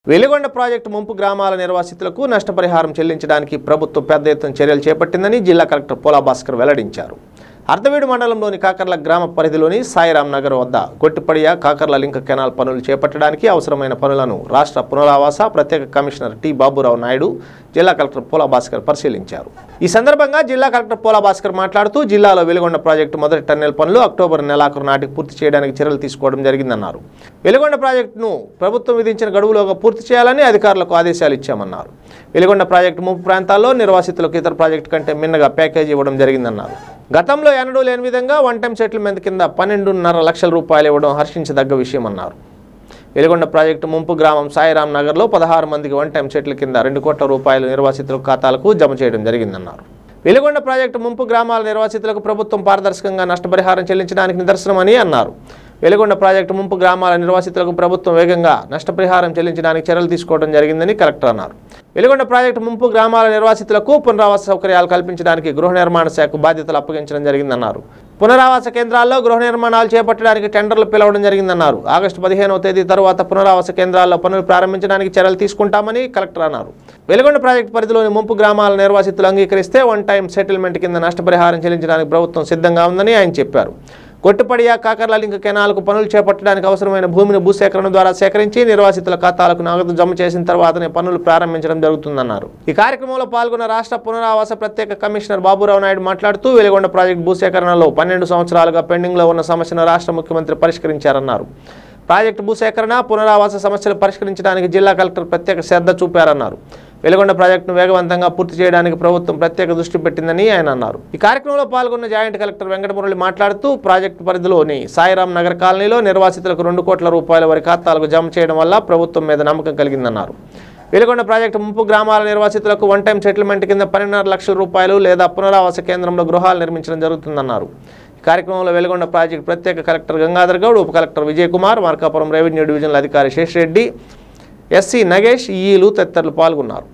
Veligonda project ముంపు గ్రామాల నిర్వాసితులకు నష్టపరిహారం చెల్లించడానికి ప్రభుత్వం పెద్ద ఎత్తున చర్యలు చేపట్టిందని జిల్లా కలెక్టర్ పోలా భాస్కర్ వెల్లడించారు. అర్ధవీడు మండలంలోని కాకర్ల గ్రామ పరిధిలోని సాయిరాం నగర్ వద్ద గొట్టిపడియ కాకర్ల లింక్ కెనాల్ పనులు చేపట్టడానికి అవసరమైన పనులను రాష్ట్ర పునరావాస ప్రత్యేక కమిషనర్ టి బాబురావు నాయుడు జిల్లా కలెక్టర్ పోలా భాస్కర్ పరిశీలించారు. ఈ సందర్భంగా జిల్లా కలెక్టర్ పోలా భాస్కర్ మాట్లాడుతూ జిల్లాలో వెలిగొండ ప్రాజెక్టు మొదటి టన్నెల్ పనులు అక్టోబర్ నెలాఖరు నాటికి పూర్తి చేయడానికి చర్యలు తీసుకోవడం జరిగిందన్నారు. వెలిగొండ ప్రాజెక్టును ప్రభుత్వం విధించిన గడువులోగా పూర్తి చేయాలని అధికారులకు ఆదేశాలు ఇచ్చామన్నారు. వెలిగొండ ప్రాజెక్టు ముంపు ప్రాంతాల్లో నిర్వాసితులకు ఇతర ప్రాజెక్టు కంటే మిన్నగా ప్యాకేజీ ఇవ్వడం జరిగిందన్నారు. గతంలో ఎన్నడూ లేని విధంగా వన్ టైం సెటిల్మెంట్ కింద 12.5 లక్షల రూపాయలు ఇవ్వడం హర్షించదగ్గ విషయమన్నారు. వెలిగొండ ప్రాజెక్టు ముంపు గ్రామం సాయిరాం నగర్లో 16 మందికి వన్ టైం సెటిల్ కింద 2 కోట్ల రూపాయలు నిర్వాసితుల ఖాతాలకు జమ చేయడం జరిగిందన్నారు. వెలిగొండ ప్రాజెక్టు ముంపు గ్రామాల నిర్వాసితులకు ప్రభుత్వం పారదర్శకంగా నష్టపరిహారం చెల్లించడానికి నిదర్శనమని అన్నారు. వెలిగొండ ప్రాజెక్టు ముంపు గ్రామాల నిర్వాసితులకు ప్రభుత్వం వేగంగా నష్టపరిహారం చెల్లించడానికి చర్యలు తీసుకోవడం జరిగిందని కలెక్టర్ అన్నారు. వెలిగొండ ప్రాజెక్టు ముంపు గ్రామాల నిర్వాసితులకు పునరావాస సౌకర్యాలు కల్పించడానికి గృహ నిర్మాణ శాఖ బాధ్యతలు అప్పగించడం జరిగిందన్నారు. పునరావాస కేంద్రాల్లో గృహ నిర్మాణాలు చేపట్టడానికి టెండర్లు పిలవడం జరిగిందన్నారు. ఆగస్టు 15వ తేదీ తరువాత పునరావాస కేంద్రాల్లో పనులు ప్రారంభించడానికి చర్యలు తీసుకుంటామని కలెక్టర్ అన్నారు. వెలిగొండ ప్రాజెక్టు పరిధిలోని ముంపు గ్రామాల నిర్వాసితులు అంగీకరిస్తే వన్ టైం సెటిల్మెంట్ కింద నష్టపరిహారం చెల్లించడానికి ప్రభుత్వం సిద్ధంగా ఉందని ఆయన చెప్పారు. గొట్టిపడియ కాకర్ల లింక్ కెనాల్కు పనులు చేపట్టడానికి అవసరమైన భూమిని భూసేకరణ ద్వారా సేకరించి నిర్వాసితుల ఖాతాలకు నగదు జమ చేసిన తర్వాతనే పనులు ప్రారంభించడం జరుగుతుందన్నారు. ఈ కార్యక్రమంలో పాల్గొన్న రాష్ట్ర పునరావాస ప్రత్యేక కమిషనర్ బాబురావు నాయుడు మాట్లాడుతూ వెలిగొండ ప్రాజెక్టు భూసేకరణలో 12 సంవత్సరాలుగా పెండింగ్లో ఉన్న సమస్యను రాష్ట్ర ముఖ్యమంత్రి పరిష్కరించారన్నారు. ప్రాజెక్టు భూసేకరణ పునరావాస సమస్యలు పరిష్కరించడానికి జిల్లా కలెక్టర్ ప్రత్యేక శ్రద్ధ చూపారన్నారు. వెలిగొండ ప్రాజెక్టును వేగవంతంగా పూర్తి చేయడానికి ప్రభుత్వం ప్రత్యేక దృష్టి పెట్టిందని ఆయన అన్నారు. ఈ కార్యక్రమంలో పాల్గొన్న జాయింట్ కలెక్టర్ వెంకటమురళి మాట్లాడుతూ ప్రాజెక్టు పరిధిలోని సాయిరాం నగర్ కాలనీలో నిర్వాసితులకు 2 కోట్ల రూపాయల వారి ఖాతాలకు జమ చేయడం వల్ల ప్రభుత్వం మీద నమ్మకం కలిగిందన్నారు. వెలిగొండ ప్రాజెక్టు ముంపు గ్రామాల నిర్వాసితులకు వన్ టైం సెటిల్మెంట్ కింద 12.5 లక్షల రూపాయలు లేదా పునరావాస కేంద్రంలో గృహాలు నిర్మించడం జరుగుతుందన్నారు. కార్యక్రమంలో వెలిగొండ ప్రాజెక్టు ప్రత్యేక కలెక్టర్ గంగాధర్ గౌడ్, ఉప collector Vijay Kumar, Markapuram revenue divisional అధికారి శేషరెడ్డి, ఎస్సీ నగేష్, ఈఈలు తదితరులు పాల్గొన్నారు.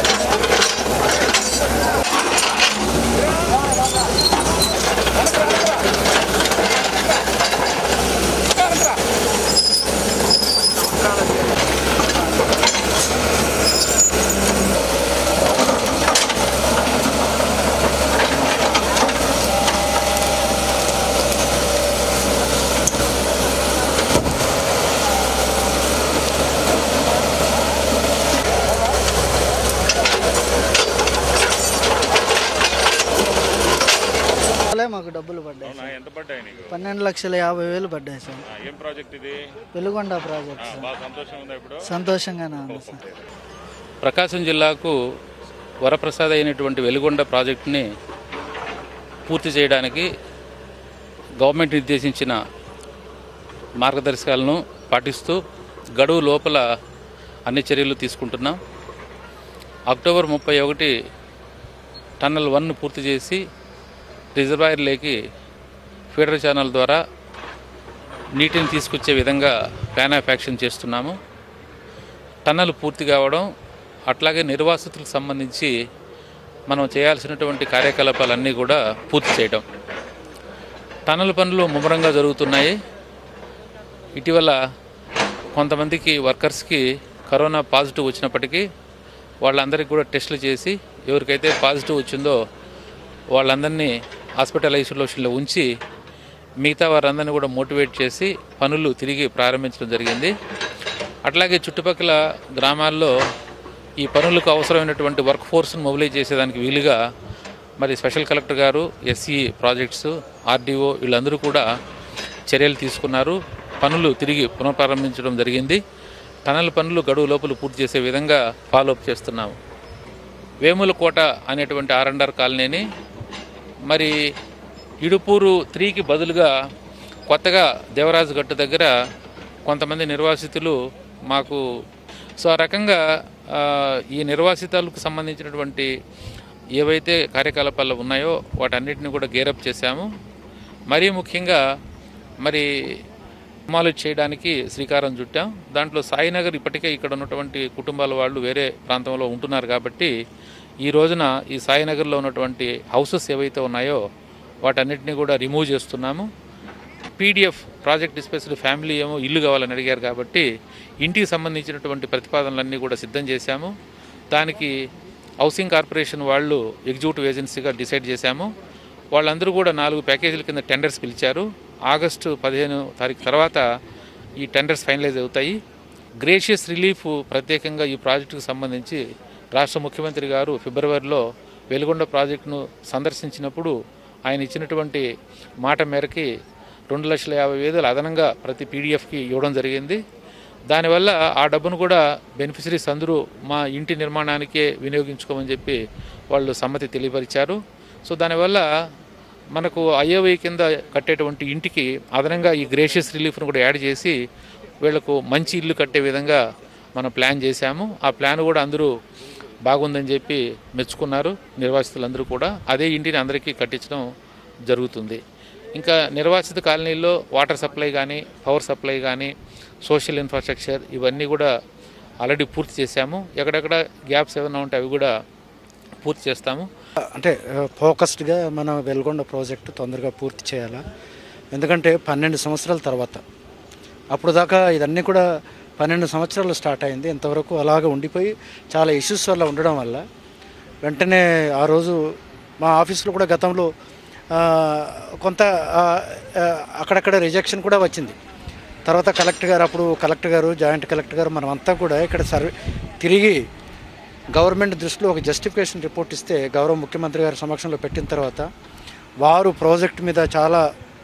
మాకు డబ్బులు పడ్డాయి. 12,50,000 పడ్డాయి సార్. ఏం ప్రాజెక్ట్ ఇది? Veligonda project sir. బాగా సంతోషంగా ఉందా ఇప్పుడు? సంతోషంగానే ఉంది సార్. ప్రకాశం జిల్లాకు వరప్రసాద అయినటువంటి వెలిగొండ ప్రాజెక్టుని పూర్తి చేయడానికి గవర్నమెంట్ నిర్దేశించిన మార్గదర్శకాలను పాటిస్తూ గడువు లోపల అన్ని చర్యలు తీసుకుంటున్నాం. అక్టోబర్ 31 టన్నల్ 1 పూర్తి చేసి రిజర్వాయర్లోకి ఫీడర్ ఛానల్ ద్వారా నీటిని తీసుకొచ్చే విధంగా ప్లాన్ ఆఫ్ యాక్షన్ చేస్తున్నాము. టన్నల్ పూర్తి కావడం, అట్లాగే నిర్వాసితులకు సంబంధించి మనం చేయాల్సినటువంటి కార్యకలాపాలన్నీ కూడా పూర్తి చేయడం. టన్నల్ పనులు ముమ్మరంగా జరుగుతున్నాయి. ఇటీవల కొంతమందికి వర్కర్స్కి కరోనా పాజిటివ్ వచ్చినప్పటికీ వాళ్ళందరికీ కూడా టెస్టులు చేసి ఎవరికైతే పాజిటివ్ వచ్చిందో వాళ్ళందరినీ హాస్పిటల్ ఐసోలేషన్లో ఉంచి మిగతా వారందరినీ కూడా మోటివేట్ చేసి పనులు తిరిగి ప్రారంభించడం జరిగింది. అట్లాగే చుట్టుపక్కల గ్రామాల్లో ఈ పనులకు అవసరమైనటువంటి వర్క్ ఫోర్స్ను మొబిలైజ్ చేసేదానికి వీలుగా మరి స్పెషల్ కలెక్టర్ గారు, ఎస్సీ ప్రాజెక్ట్స్, ఆర్డీఓ వీళ్ళందరూ కూడా చర్యలు తీసుకున్నారు. పనులు తిరిగి పునఃప్రారంభించడం జరిగింది. టనల్ పనులు గడువు లోపల పూర్తి చేసే విధంగా ఫాలోఅప్ చేస్తున్నాము. వేములకోట అనేటువంటి R&R కాలనీని మరి ఇడుపూరు 3కి బదులుగా కొత్తగా దేవరాజు గట్టు దగ్గర కొంతమంది నిర్వాసితులు మాకు ఆ రకంగా ఈ నిర్వాసితులకు సంబంధించినటువంటి ఏవైతే కార్యకలాపాలు ఉన్నాయో వాటన్నిటిని కూడా గేరప్ చేశాము. మరీ ముఖ్యంగా మరి అమలు చేయడానికి శ్రీకారం చుట్టాం. దాంట్లో సాయినగర్ ఇప్పటికే ఇక్కడ ఉన్నటువంటి కుటుంబాల వాళ్ళు వేరే ప్రాంతంలో ఉంటున్నారు కాబట్టి ఈ రోజున ఈ సాయినగర్లో ఉన్నటువంటి హౌసెస్ ఏవైతే ఉన్నాయో వాటన్నిటిని కూడా రిమూవ్ చేస్తున్నాము. పీడిఎఫ్ ప్రాజెక్ట్ డిస్ప్లేస్డ్ ఫ్యామిలీ ఏమో ఇల్లు కావాలని అడిగారు కాబట్టి ఇంటికి సంబంధించినటువంటి ప్రతిపాదనలన్నీ కూడా సిద్ధం చేశాము. దానికి హౌసింగ్ కార్పొరేషన్ వాళ్ళు ఎగ్జిక్యూటివ్ ఏజెన్సీగా డిసైడ్ చేశాము. వాళ్ళందరూ కూడా 4 ప్యాకేజీల కింద టెండర్స్ పిలిచారు. ఆగస్టు 15 తారీఖు తర్వాత ఈ టెండర్స్ ఫైనలైజ్ అవుతాయి. గ్రేషియస్ రిలీఫ్ ప్రత్యేకంగా ఈ ప్రాజెక్టుకు సంబంధించి రాష్ట్ర ముఖ్యమంత్రి గారు ఫిబ్రవరిలో వెలుగొండ ప్రాజెక్టును సందర్శించినప్పుడు ఆయన ఇచ్చినటువంటి మాట మేరకి 2,50,000 అదనంగా ప్రతి పీడిఎఫ్కి ఇవ్వడం జరిగింది. దానివల్ల ఆ డబ్బును కూడా బెనిఫిషరీస్ అందరూ మా ఇంటి నిర్మాణానికే వినియోగించుకోమని చెప్పి వాళ్ళు సమ్మతి తెలియపరిచారు. సో దానివల్ల మనకు ఐఓవై కింద కట్టేటువంటి ఇంటికి అదనంగా ఈ గ్రేషియస్ రిలీఫ్ను కూడా యాడ్ చేసి వీళ్లకు మంచి ఇల్లు కట్టే విధంగా మనం ప్లాన్ చేశాము. ఆ ప్లాన్ కూడా అందరూ బాగుందని చెప్పి మెచ్చుకున్నారు నిర్వాసితులందరూ కూడా. అదే ఇంటిని అందరికీ కట్టించడం జరుగుతుంది. ఇంకా నిర్వాసిత కాలనీల్లో వాటర్ సప్లై కానీ, పవర్ సప్లై కానీ, సోషల్ ఇన్ఫ్రాస్ట్రక్చర్ ఇవన్నీ కూడా ఆల్రెడీ పూర్తి చేశాము. ఎక్కడెక్కడ గ్యాప్స్ ఏమైనా ఉంటే అవి కూడా పూర్తి చేస్తాము. అంటే ఫోకస్డ్గా మన వెలుగొండ ప్రాజెక్టు తొందరగా పూర్తి చేయాలా. ఎందుకంటే 12 సంవత్సరాల తర్వాత, అప్పుడు దాకా ఇదన్నీ కూడా 12 సంవత్సరాలు స్టార్ట్ అయింది. ఇంతవరకు అలాగే ఉండిపోయి చాలా ఇష్యూస్ వల్ల ఉండడం వల్ల వెంటనే ఆ రోజు మా ఆఫీస్లో కూడా గతంలో కొంత అక్కడక్కడ రిజెక్షన్ కూడా వచ్చింది. తర్వాత అప్పుడు కలెక్టర్ గారు, జాయింట్ కలెక్టర్ గారు మనమంతా కూడా ఇక్కడ తిరిగి గవర్నమెంట్ దృష్టిలో ఒక జస్టిఫికేషన్ రిపోర్ట్ ఇస్తే గౌరవ ముఖ్యమంత్రి గారి సమక్షంలో పెట్టిన తర్వాత వారు ప్రాజెక్ట్ మీద చాలా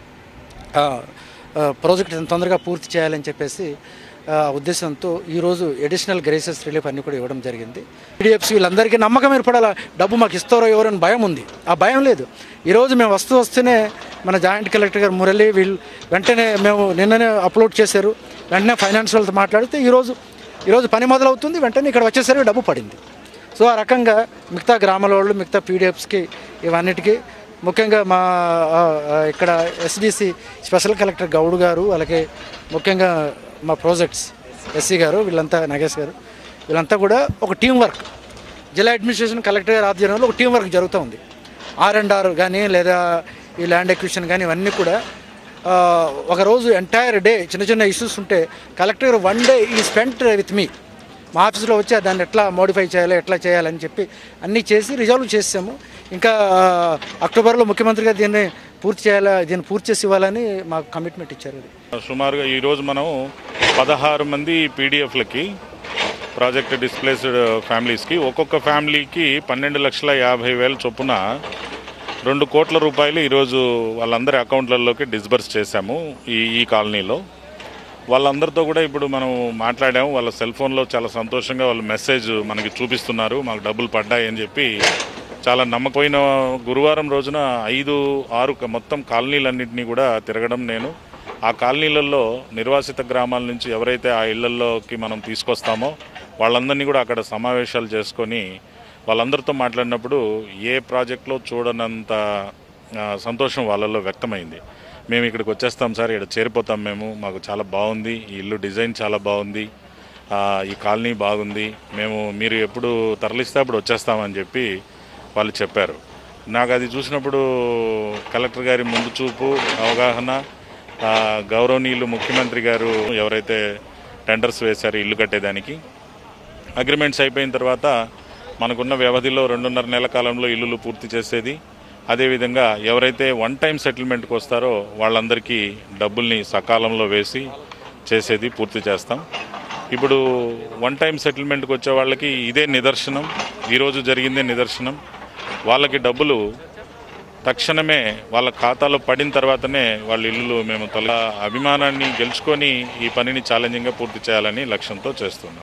ప్రాజెక్ట్ తొందరగా పూర్తి చేయాలని చెప్పేసి ఉద్దేశంతో ఈరోజు అడిషనల్ గ్రేషియస్ రిలీఫ్ అన్నీ కూడా ఇవ్వడం జరిగింది. పీడిఎఫ్స్ వీళ్ళందరికీ నమ్మకం ఏర్పడాలా, డబ్బు మాకు ఇస్తారో ఎవరని భయం ఉంది. ఆ భయం లేదు. ఈరోజు మేము వస్తూనే మన జాయింట్ కలెక్టర్ గారు మురళి వీళ్ళు వెంటనే మేము నిన్ననే అప్లోడ్ చేశారు. వెంటనే ఫైనాన్స్ వాళ్ళతో మాట్లాడితే ఈరోజు పని మొదలవుతుంది. వెంటనే ఇక్కడ వచ్చేసరికి డబ్బు పడింది. సో ఆ రకంగా మిగతా గ్రామాల వాళ్ళు, మిగతా పీడిఎఫ్స్కి ఇవన్నిటికీ ముఖ్యంగా మా ఇక్కడ ఎస్డిసి స్పెషల్ కలెక్టర్ గౌడ్ గారు, అలాగే ముఖ్యంగా మా ప్రాజెక్ట్స్ ఎస్సీ గారు, వీళ్ళంతా నాగేష్ గారు, వీళ్ళంతా కూడా ఒక టీం వర్క్, జిల్లా అడ్మినిస్ట్రేషన్ కలెక్టర్ గారి ఆధ్వర్యంలో ఒక టీం వర్క్ జరుగుతూ ఉంది. R&R కానీ లేదా ఈ ల్యాండ్ ఎక్విజిషన్ కానీ ఇవన్నీ కూడా ఒకరోజు ఎంటైర్ డే చిన్న ఇష్యూస్ ఉంటే కలెక్టర్ 1 డే ఈ స్పెంట్ విత్ మీ, మా ఆఫీస్లో వచ్చి దాన్ని ఎట్లా మోడిఫై చేయాలి, ఎట్లా చేయాలని చెప్పి అన్నీ చేసి రిజాల్వ్ చేసాము. ఇంకా అక్టోబర్లో ముఖ్యమంత్రి గారు దీన్ని పూర్తి చేసి ఇవ్వాలని మాకు కమిట్మెంట్ ఇచ్చారు. సుమారుగా ఈరోజు మనం 16 మంది పీడిఎఫ్లకి, ప్రాజెక్ట్ డిస్ప్లేస్డ్ ఫ్యామిలీస్కి, ఒక్కొక్క ఫ్యామిలీకి 12,50,000 చొప్పున 2 కోట్ల రూపాయలు ఈరోజు వాళ్ళందరి అకౌంట్లలోకి డిస్బర్స్ చేశాము. ఈ కాలనీలో వాళ్ళందరితో కూడా ఇప్పుడు మనం మాట్లాడాము. వాళ్ళ సెల్ ఫోన్లో చాలా సంతోషంగా వాళ్ళు మెసేజ్ మనకి చూపిస్తున్నారు, మాకు డబ్బులు పడ్డాయి అని చెప్పి. చాలా నమ్మకమైన గురువారం రోజున 5-6 మొత్తం కాలనీలన్నింటినీ కూడా తిరగడం నేను. ఆ కాలనీలలో నిర్వాసిత గ్రామాల నుంచి ఎవరైతే ఆ ఇళ్లలోకి మనం తీసుకొస్తామో వాళ్ళందరినీ కూడా అక్కడ సమావేశాలు చేసుకొని వాళ్ళందరితో మాట్లాడినప్పుడు ఏ ప్రాజెక్టులో చూడనంత సంతోషం వాళ్ళల్లో వ్యక్తమైంది. మేము ఇక్కడికి వచ్చేస్తాం సార్, ఇక్కడ చేరిపోతాం మేము, మాకు చాలా బాగుంది, ఈ ఇల్లు డిజైన్ చాలా బాగుంది, ఈ కాలనీ బాగుంది, మీరు ఎప్పుడు తరలిస్తే అప్పుడు వచ్చేస్తామని చెప్పి వాళ్ళు చెప్పారు. నాకు అది చూసినప్పుడు కలెక్టర్ గారి ముందు చూపు, అవగాహన, గౌరవనీయులు ముఖ్యమంత్రి గారు ఎవరైతే టెండర్స్ వేశారో ఇల్లు కట్టేదానికి, అగ్రిమెంట్స్ అయిపోయిన తర్వాత మనకున్న వ్యవధిలో 2.5 నెలల కాలంలో ఇల్లులు పూర్తి చేసేది. అదేవిధంగా ఎవరైతే 1 టైం సెటిల్మెంట్కి వస్తారో వాళ్ళందరికీ డబ్బుల్ని సకాలంలో వేసి చేసేది పూర్తి చేస్తాం. ఇప్పుడు 1 టైం సెటిల్మెంట్కి వచ్చే వాళ్ళకి ఇదే నిదర్శనం, ఈరోజు జరిగిందే నిదర్శనం. వాళ్ళకి డబ్బులు తక్షణమే వాళ్ళ ఖాతాలో పడిన తర్వాతనే వాళ్ళ ఇల్లు మేము అభిమానాన్ని గెలుచుకొని ఈ పనిని ఛాలెంజింగ్గా పూర్తి చేయాలని లక్ష్యంతో చేస్తున్నాం.